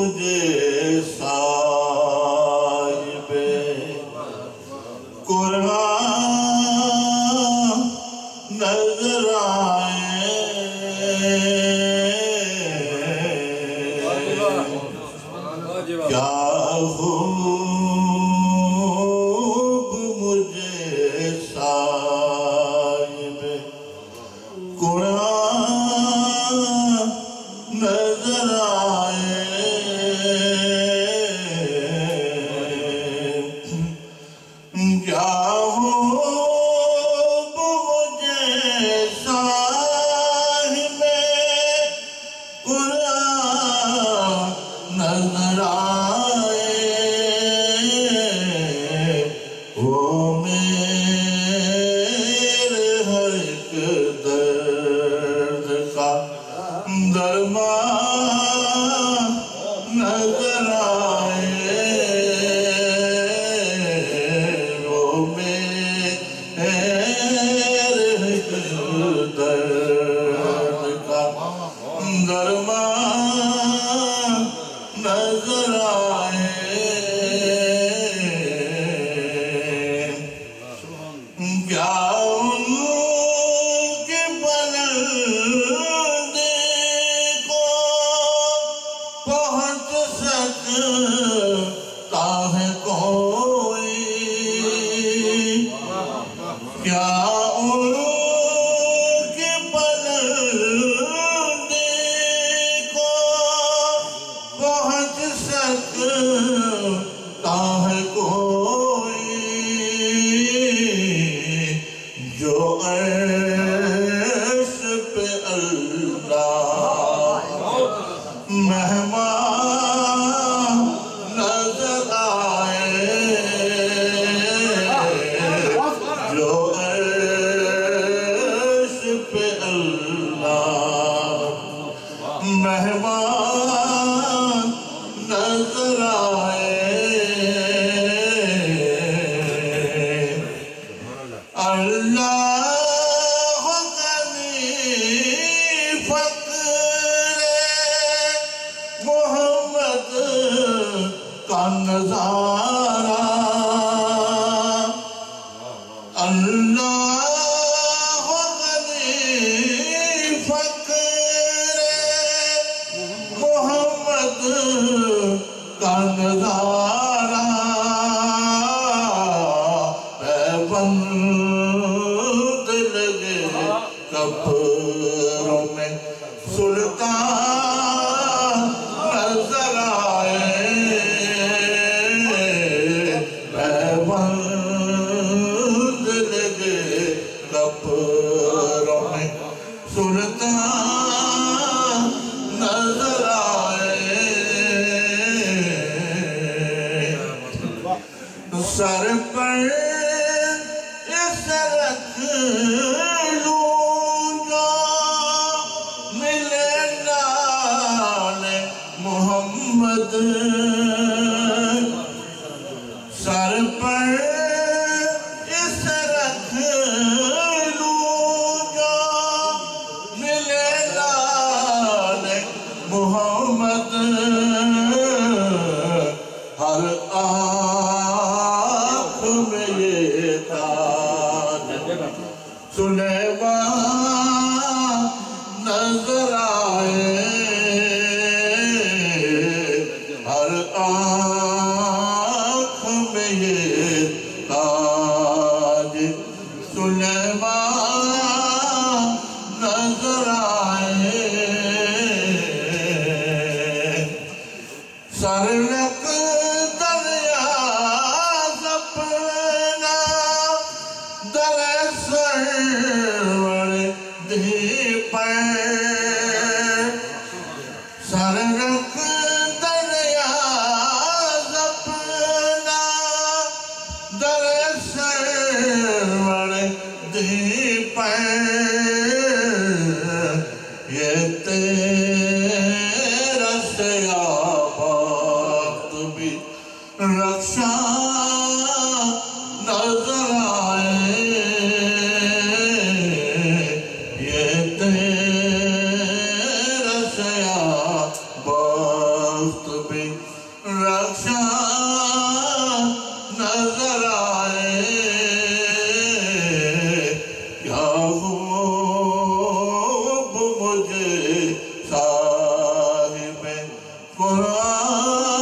मुझे साहिबे कुरान नजर आए, क्या खूब मुझे साहिब कुरान नजर आए, क्या खूब मुझे साहिब कुरान नजर आए, वो मेरे हर एक दर्द का दरमान नजर आए, वो मेरे हर एक दर्द का दरमान नजर आए, क्या उनके बलंदे को पहुंच सकता है कोई, क्या उनके बलंदे को पहुंच सकता है कोई, जो अर्श पे अल्लाह मेहमान नजर आए, जो अर्श पे अल्लाह मेहमान नजर आए, अल्लाह गनी फ़क़्रे मोहम्मद का नज़ारा, अल्लाह गनी फ़क़्रे मोहम्मद का नज़ारा, पैबंद लगे कब्रों में सुल्तान नजर आए, पैबंद लगे कब्रों में सुल्तान नजर आए, सर पर रख लूं जो मिले नाले मोहम्मद, सर पर इस रख लूं जो मिले नाले मोहम्मद, हर आँख में ये सुलेमान नजर आए, हर आँख में ये ताज सुलेमान नजर आए, सरलक दरिया सपना दरअसल दीप सरलक दरिया सपना दरअसल दीप, ये तेरा सयाबात भी रक्षा नजर आए, ये तेरा सयाबात भी कुरान